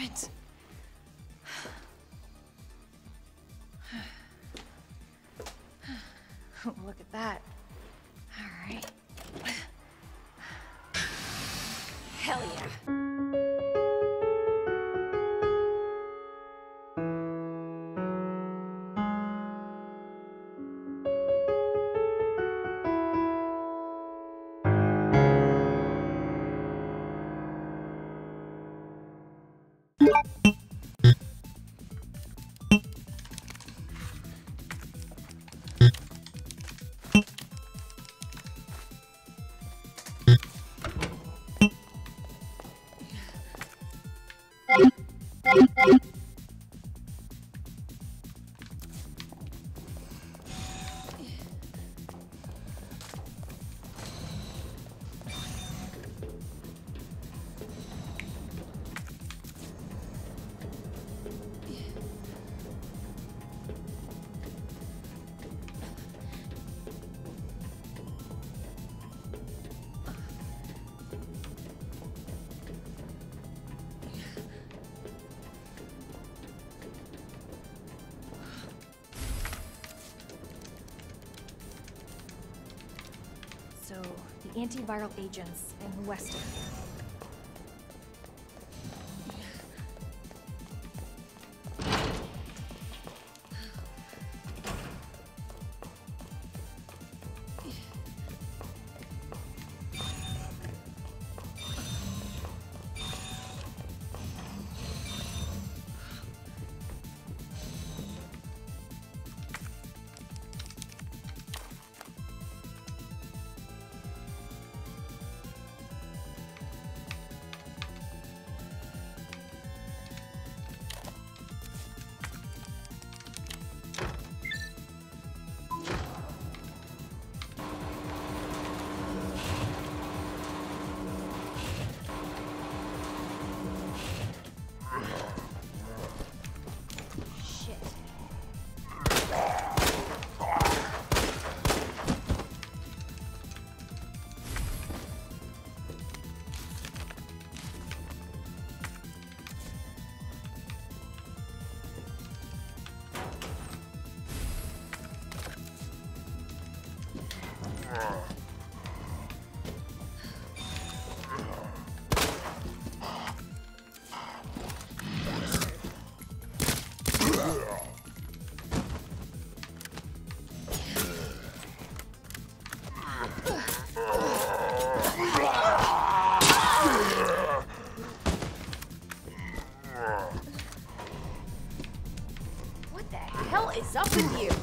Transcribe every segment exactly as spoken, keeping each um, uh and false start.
it. Look at that. All right. Hell yeah. So, the antiviral agents in Weston. What the hell is up with you?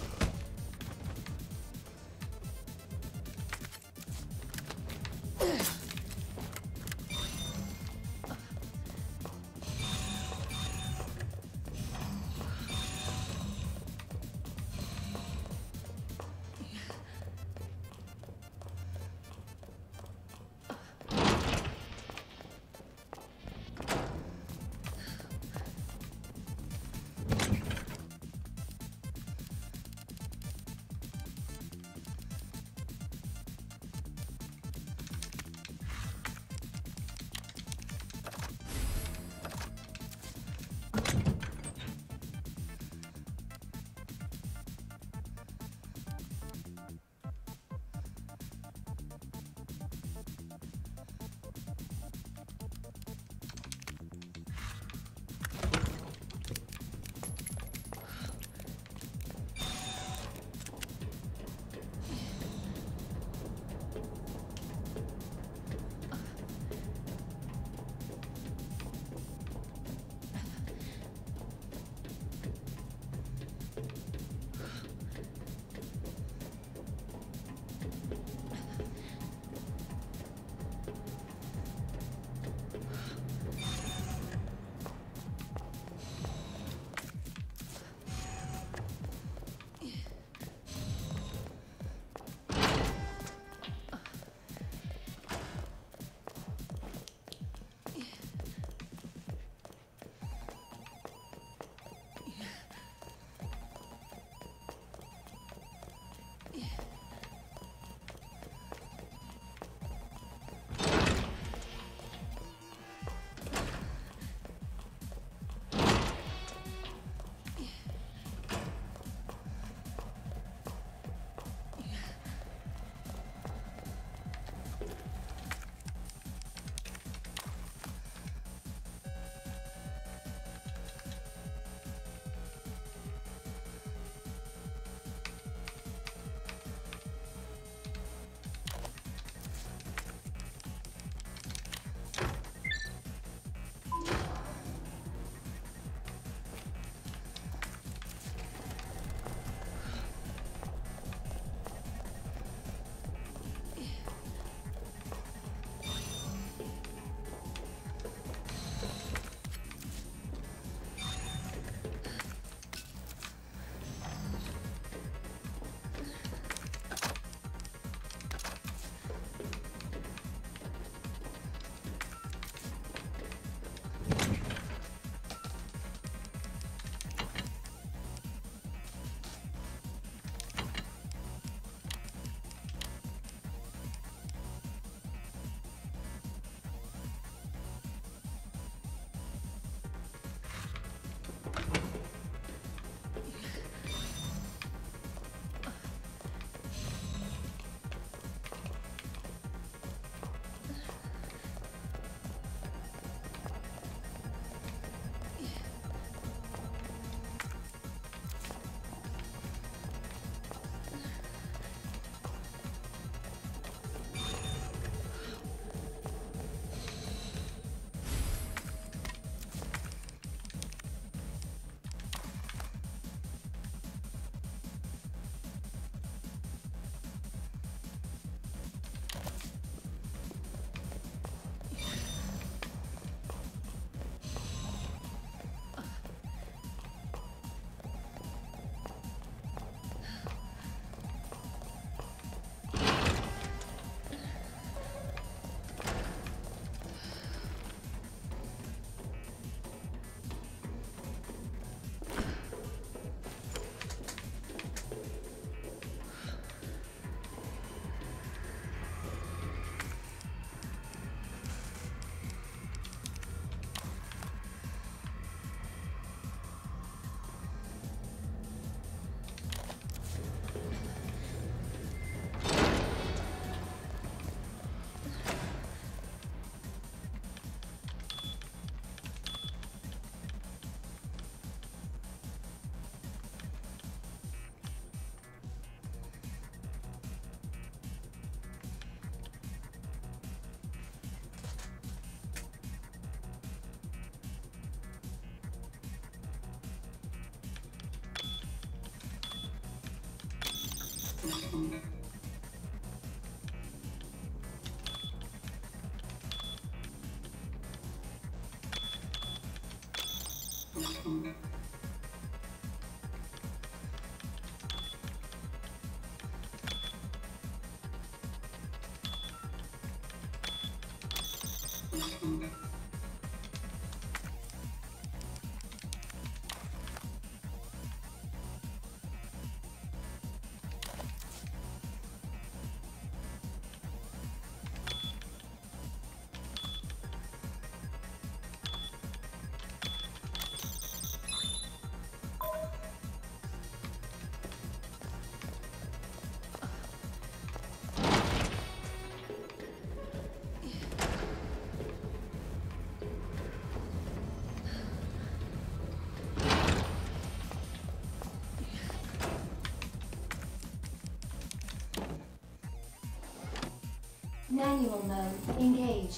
Manual mode engaged.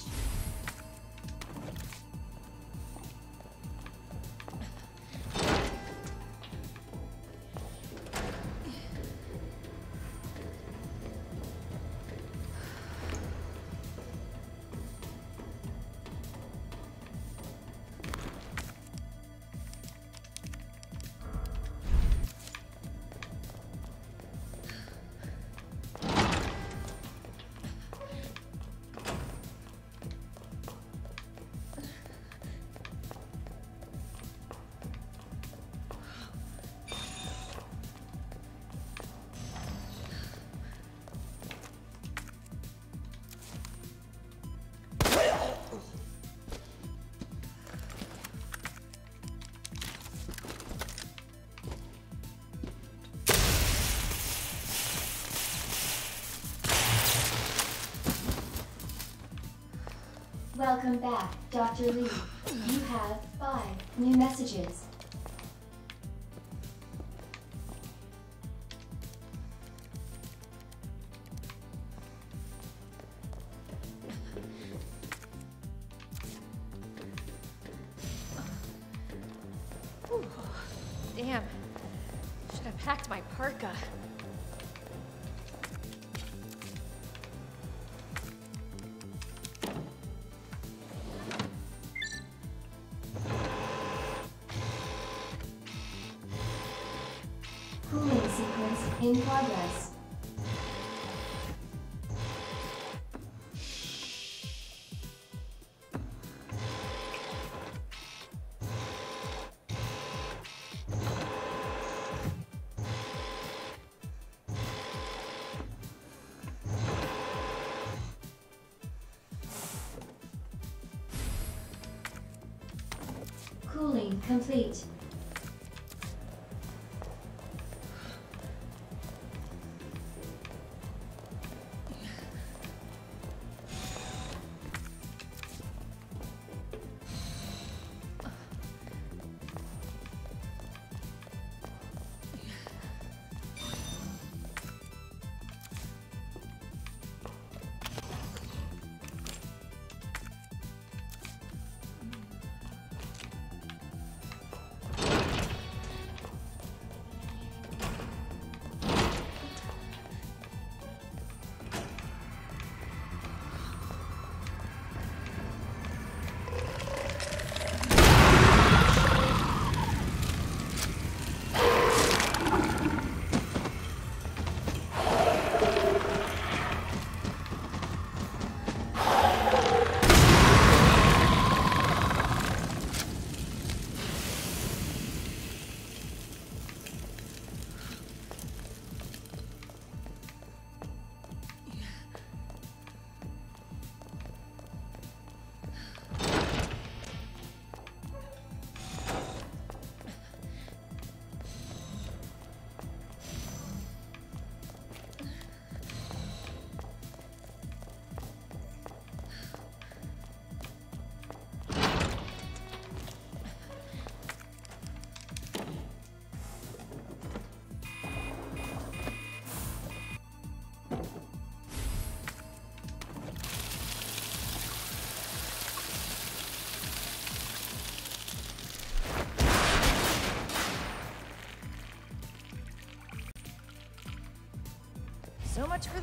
Welcome back, Doctor Lee. You have five new messages. Whew. Damn. Should have packed my parka. Cooling sequence in progress. Cooling complete.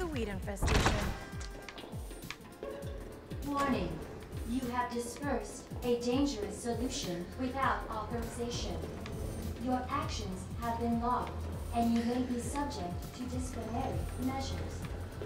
the weed infestation. Warning. You have dispersed a dangerous solution without authorization. Your actions have been logged, and you may be subject to disciplinary measures.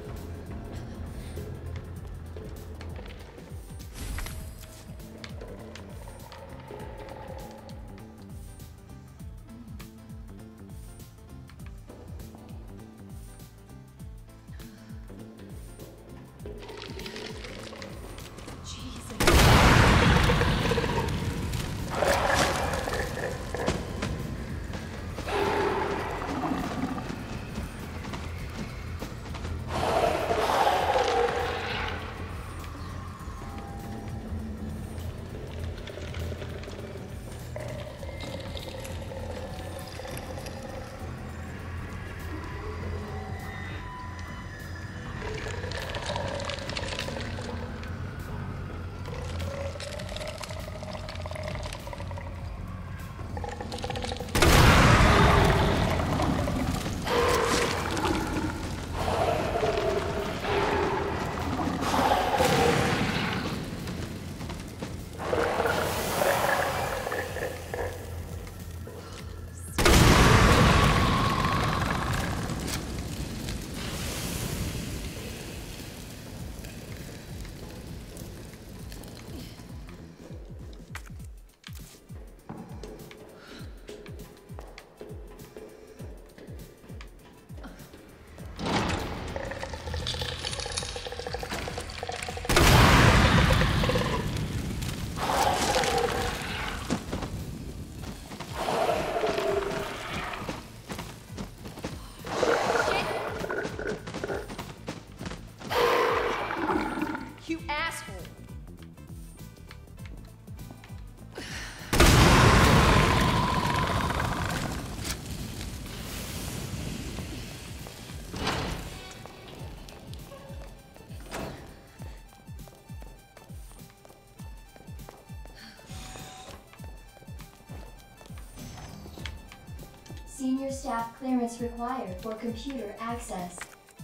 Senior staff clearance required for computer access.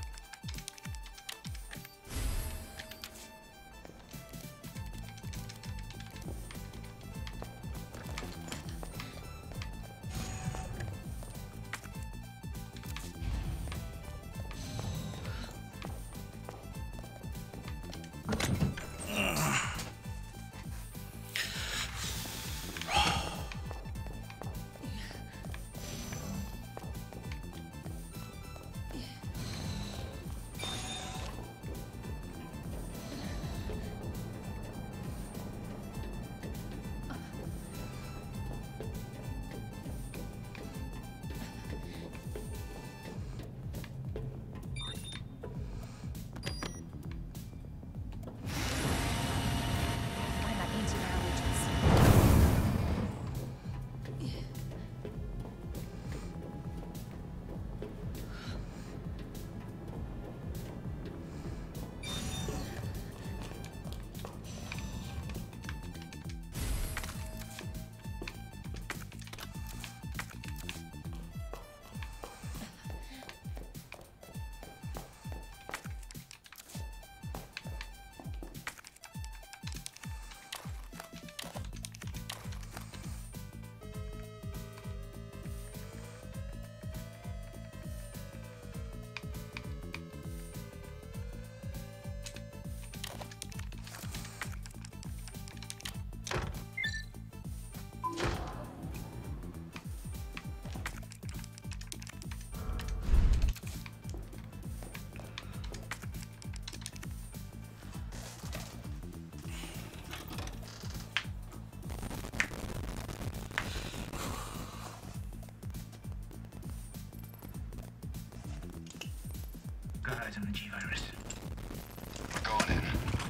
Got eyes on the G-Virus. We're going in.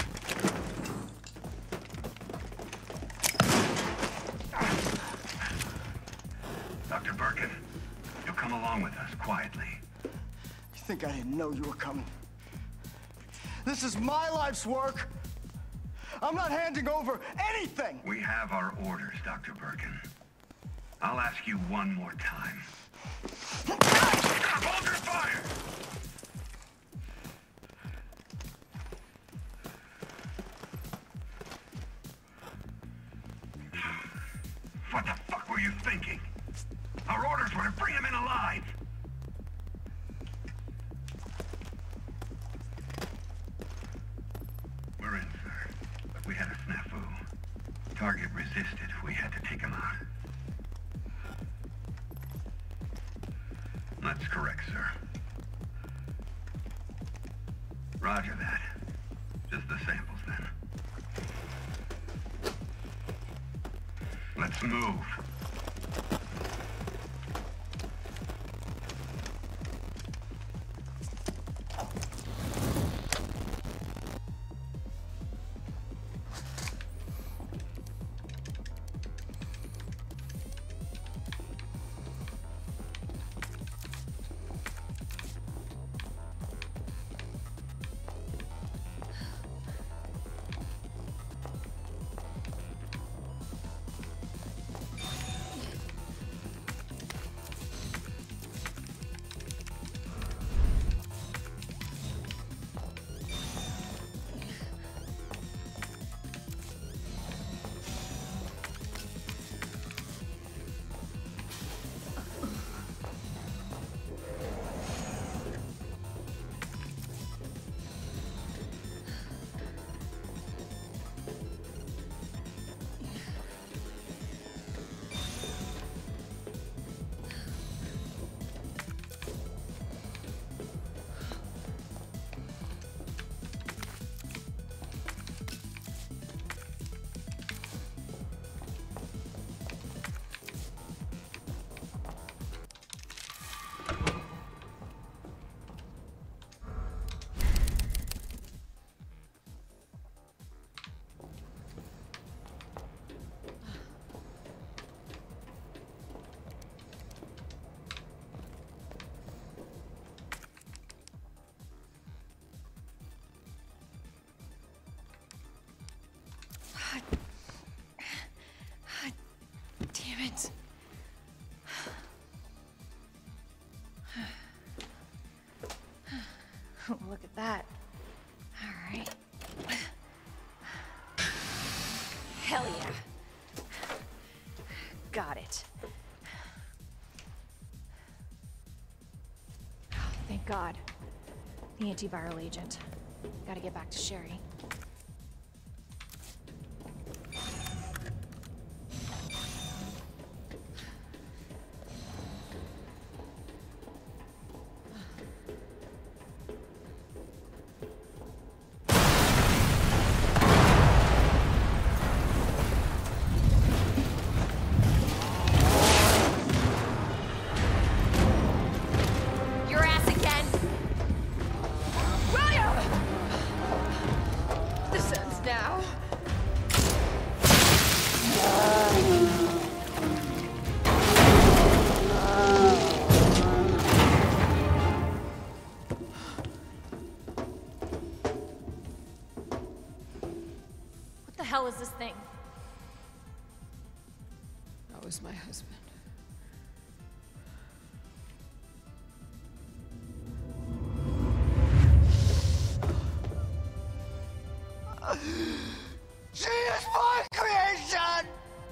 Doctor Birkin, you'll come along with us, quietly. You think I didn't know you were coming? This is my life's work. I'm not handing over anything! We have our orders, Doctor Birkin. I'll ask you one more time. Hold your fire! What the fuck were you thinking? Our orders were to bring him in alive. We're in, sir. But we had a snafu. Target resisted. We had to take him out. That's correct, sir. Roger that. Just the samples, then. Let's move. Damn it. Look at that. All right. Hell yeah. Got it. Oh, thank God. The antiviral agent. Gotta get back to Sherry. What the hell is this thing? That was my husband. She is my creation!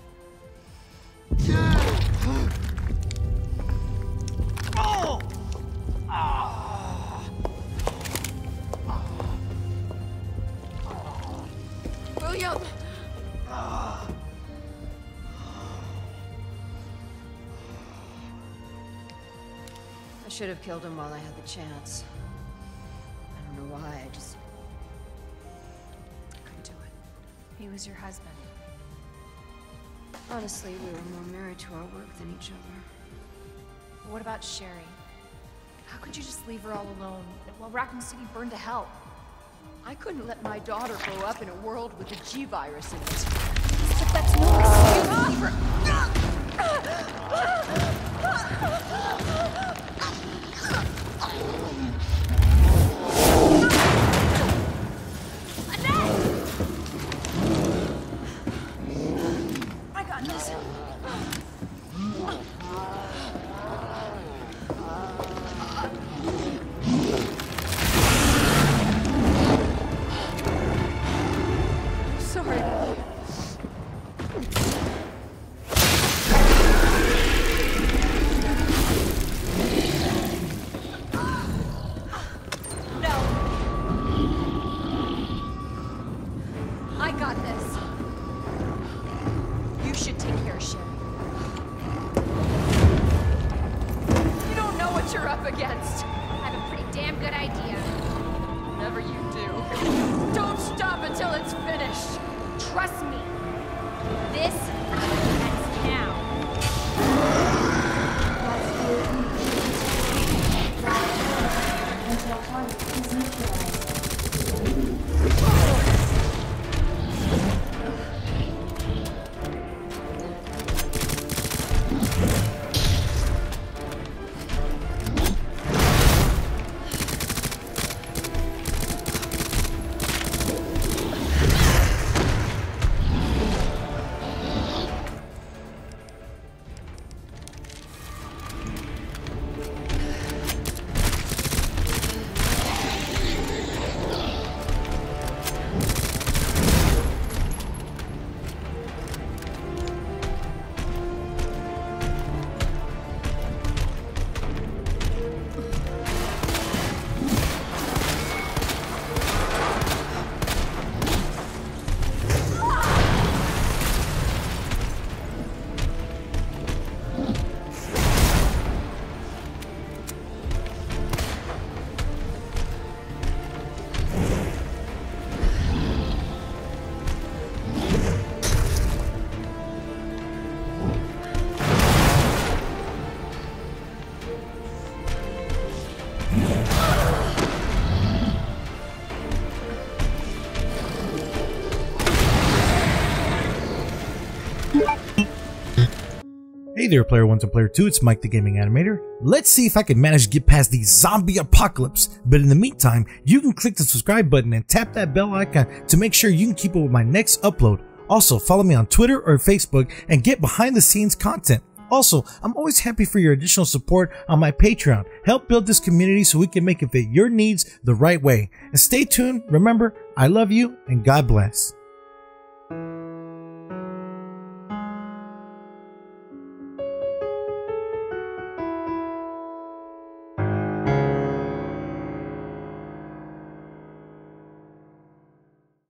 Oh! Ah! William! Ah! I should have killed him while I had the chance. I don't know why, I just couldn't do it. He was your husband. Honestly, we were more married to our work than each other. What about Sherry? How could you just leave her all alone while Raccoon City burned to hell? I couldn't let my daughter grow up in a world with a G virus in it. But that's no excuse for... I got this. Sorry. against? I have a pretty damn good idea. Whatever you do, don't stop until it's finished. Trust me. This ends now. Until target is neutralized. Hey there, Player one and Player two, it's Mike the Gaming Animator. Let's see if I can manage to get past the zombie apocalypse, but in the meantime, you can click the subscribe button and tap that bell icon to make sure you can keep up with my next upload. Also, follow me on Twitter or Facebook and get behind the scenes content. Also, I'm always happy for your additional support on my Patreon. Help build this community so we can make it fit your needs the right way. And stay tuned, remember, I love you and God bless.